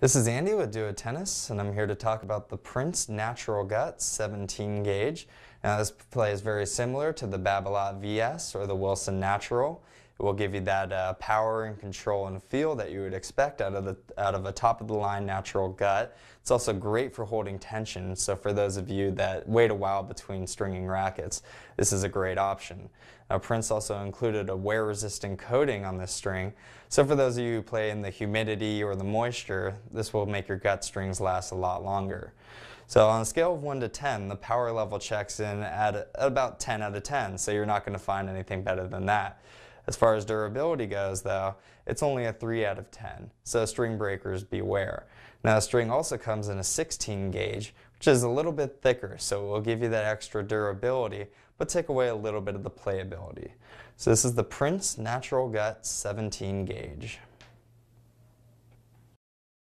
This is Andy with Do It Tennis, and I'm here to talk about the Prince Natural Gut 17 gauge. Now this play is very similar to the Babolat VS or the Wilson Natural. It will give you that power and control and feel that you would expect out of a top-of-the-line natural gut. It's also great for holding tension, so for those of you that wait a while between stringing rackets, this is a great option. Now, Prince also included a wear-resistant coating on this string, so for those of you who play in the humidity or the moisture, this will make your gut strings last a lot longer. So on a scale of 1 to 10, the power level checks in at about 10 out of 10, so you're not going to find anything better than that. As far as durability goes, though, it's only a 3 out of 10, so string breakers beware. Now, the string also comes in a 16 gauge, which is a little bit thicker, so it will give you that extra durability, but take away a little bit of the playability. So this is the Prince Natural Gut 17 gauge.